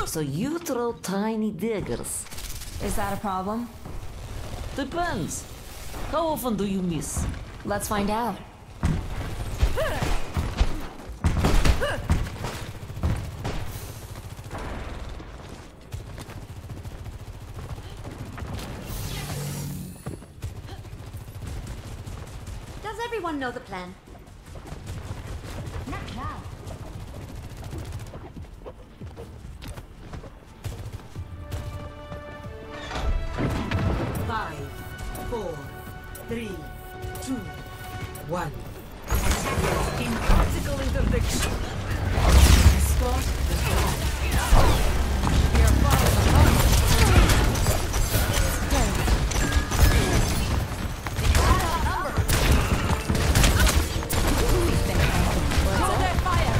So you throw tiny daggers. Is that a problem? Depends. How often do you miss? Let's find out. Does everyone know the plan? Not now. 5, 4, 3, 2, 1. In optical interdiction. Spot the flag. We are following the hunt. Hold that fire.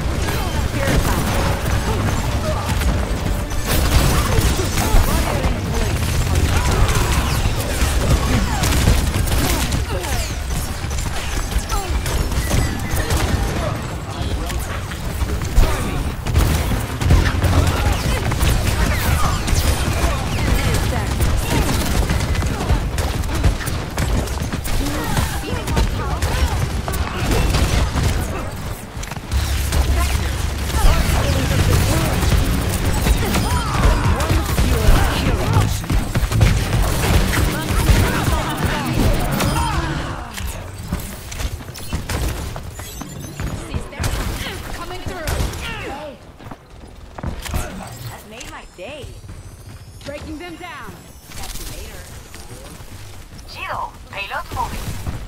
Breaking them down. Catch you later. Zero. Payload moving.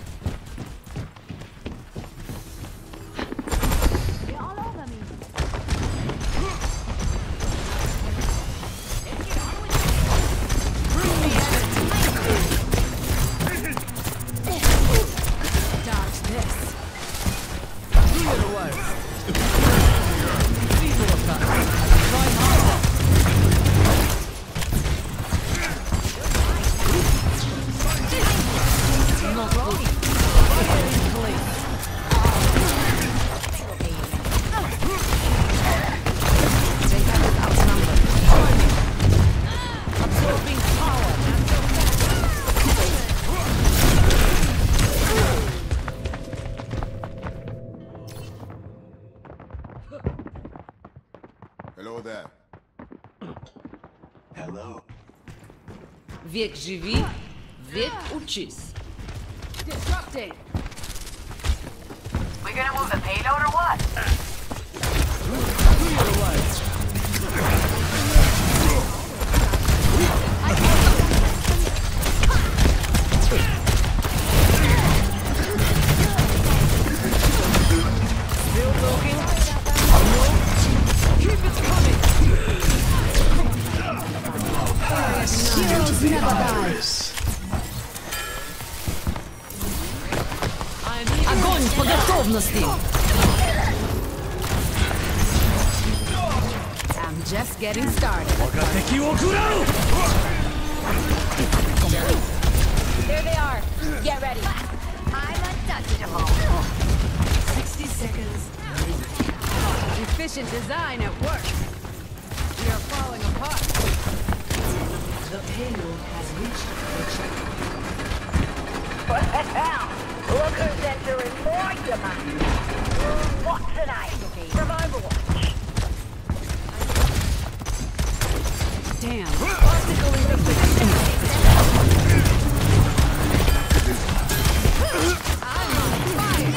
They're all over me. Dodge this. Hello there. Hello. Век живи, век учись. Disrupting. We gonna move the payload or what? Still talking? No. Keep it coming. Heroes never die. Огонь по готовности. I'm just getting started. There they are. Get ready. I'm untouchable. 60 seconds. Efficient design at work. We are falling apart. The payload has reached the checkpoint. Well, look who's entering more demand. What tonight? From Overwatch. Damn. Optical interdiction. I'm on fire.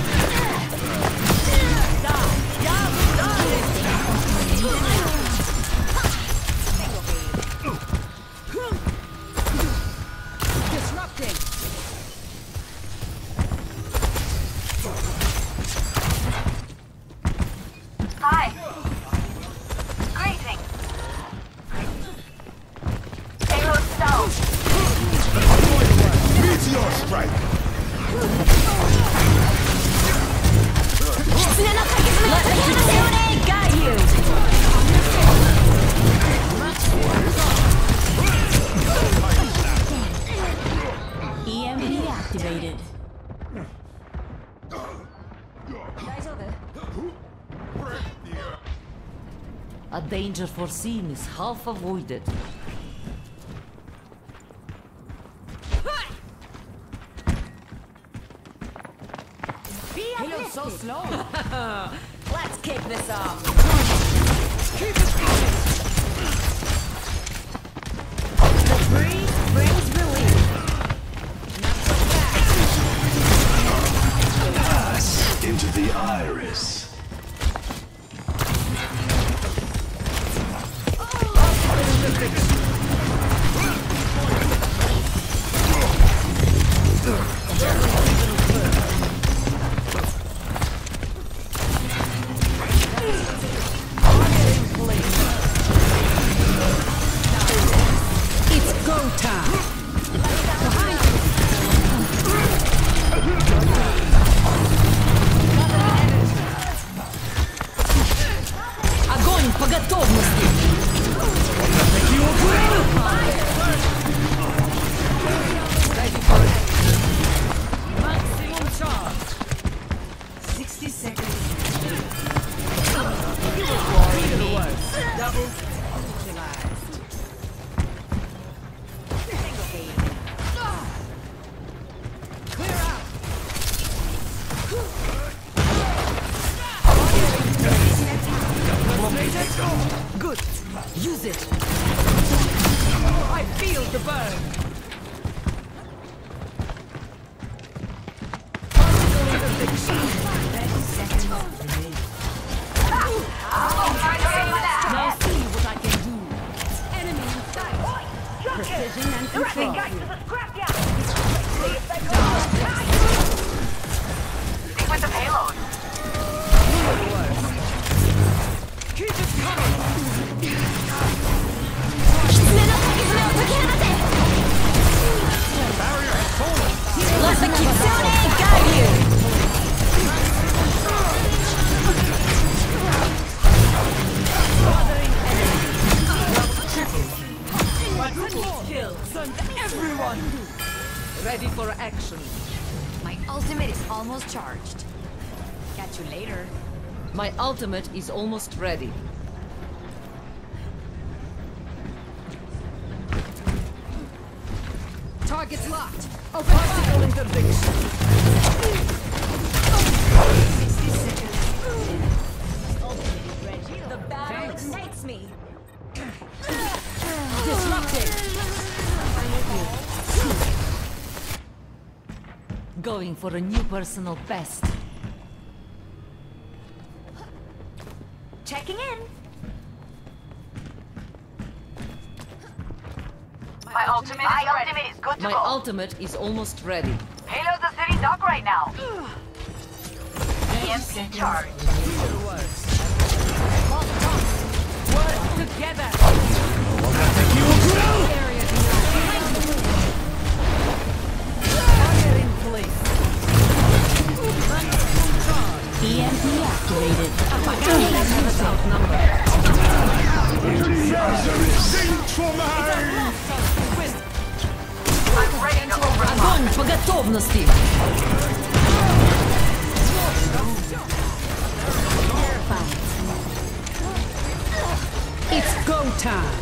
Disrupting. Hi. Greetings. A danger foreseen is half avoided. Halo's so slow. Let's kick this off. Keep it going. The breeze brings relief. Not so fast. Into the iris. It's go time. Огонь по готовности! Maximum charge. 60 seconds. Double utilized. Clear out. Good! Use it! I feel the burn. Now see what I can do! Enemy in sight. Precision and control. Guys to the scrapyard! See if they go. Stick with the payload. Keep it coming. Let the Kitsune guide you! Everyone. Ready for action. My ultimate is almost charged. Catch you later. My ultimate is almost ready. Target's locked. Open fire. Interdiction. 60 seconds. The battle Thanks. ignites me. Disrupted. Going for a new personal best. Checking in. My ultimate is good to My go. ultimate is almost ready. Payload the city dock right now. 30 EMP seconds. charge. Work together. Fire in place. EMP activated. I'm ready to overrun. Огонь по готовности! It's go time.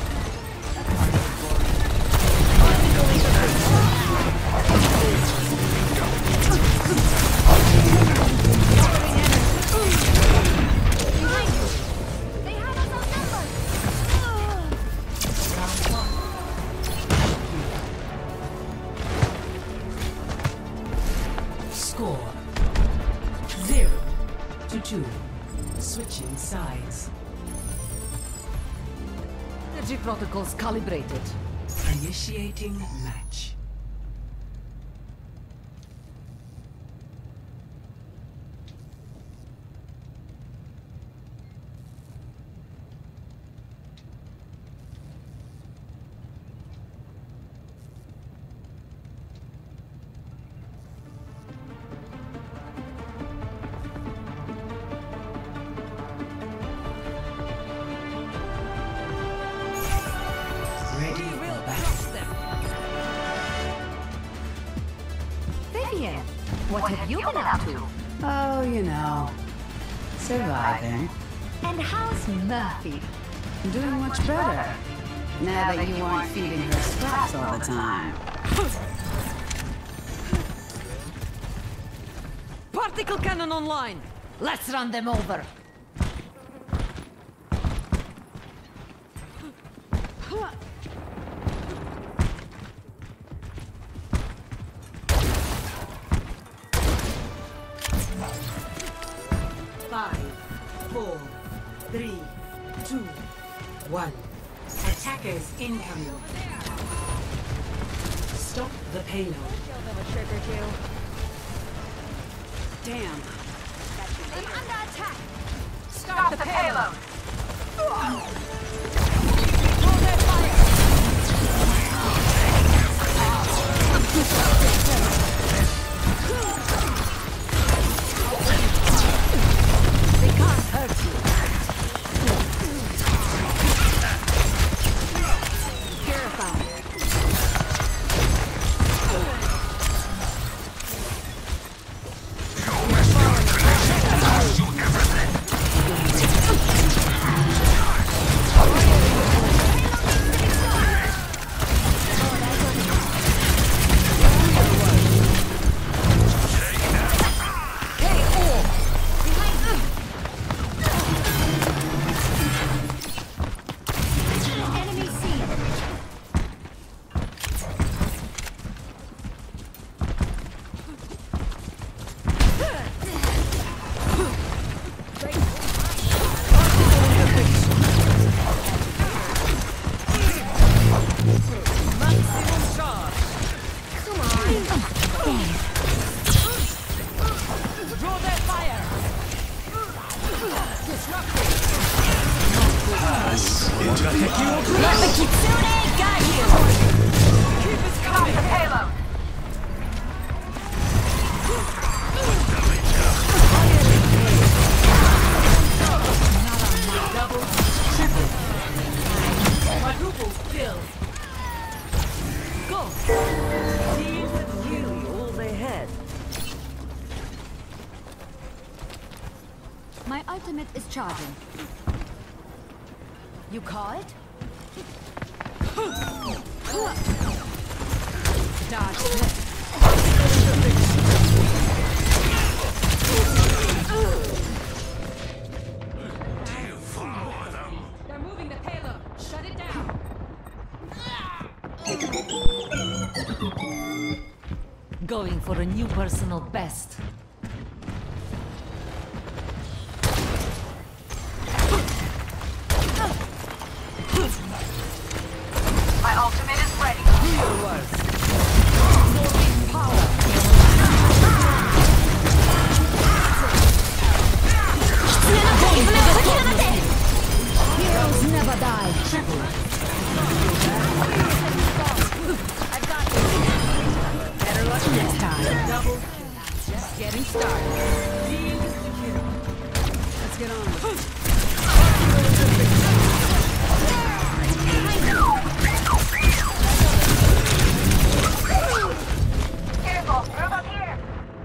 They have us outnumbered. Score 0-2. Switching sides. Energy protocols calibrated. Initiating match. Ready for battle. Vivian, what have you been up to? Oh, you know, surviving. And how's Murphy? Doing much better. Now that you aren't feeding her scraps all the time. Particle cannon online! Let's run them over! Five, 4, 3, 2, 1. Attackers incoming. Stop the payload. Damn. I'm under attack! Stop the payload. Hold their fire! They can't hurt you. Purify. My ultimate is charging. You call it? Dodge this. They're moving the payload. Shut it down. Going for a new personal best. My ultimate is ready. Heroes never die. I've got this. Better luck next time. Just getting started. Let's get on with it. Careful, move up here.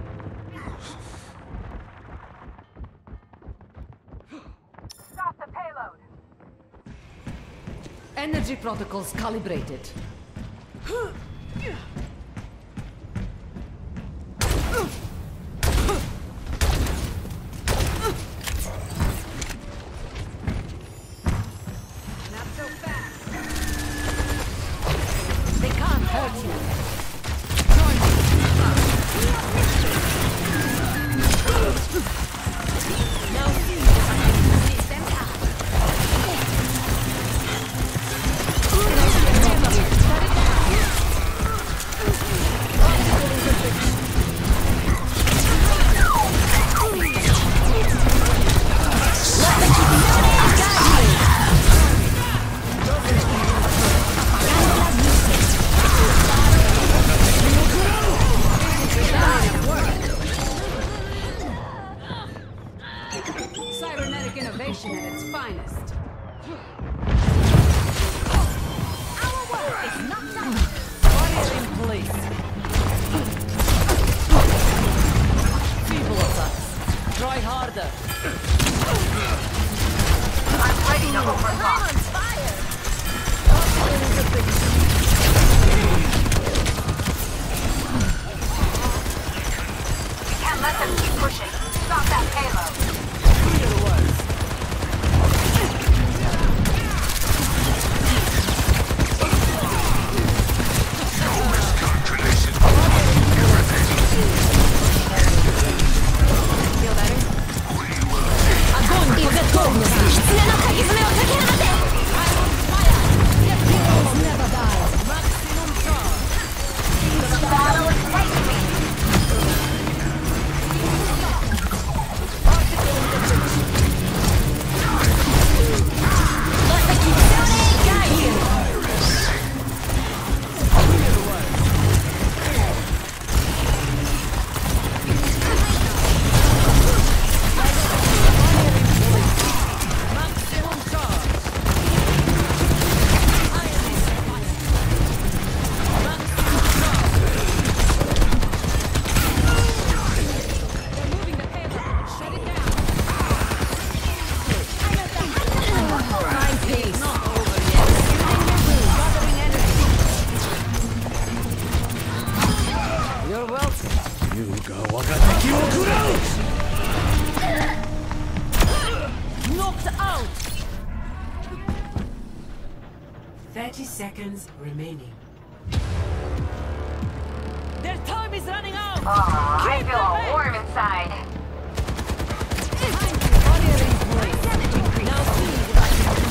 Stop the payload. Energy protocols calibrated. Not so fast. They can't hurt you. Cybernetic innovation at its finest. Our work is not done. Fire in place. Feeble attacks. Try harder. I'm ready to overclock. Lights out! 30 seconds remaining. Their time is running out! I feel all warm inside. Now see what I can do.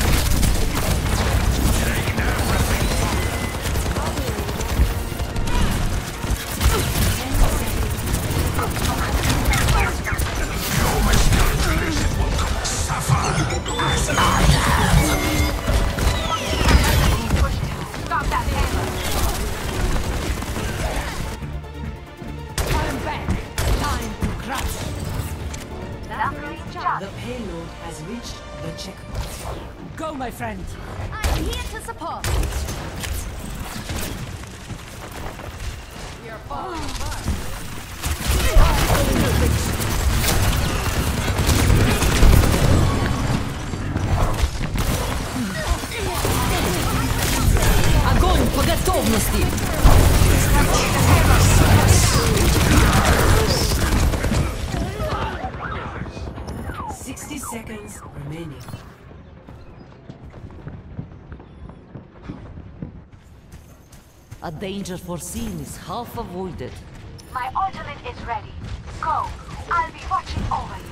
Stop that payload. I'm back. Time to crush. The payload has reached the checkpoint. Go, my friend. I'm here to support. We are falling apart. Огонь по готовности! 60 seconds remaining. A danger foreseen is half avoided. My ultimate is ready. Go. I'll be watching over you.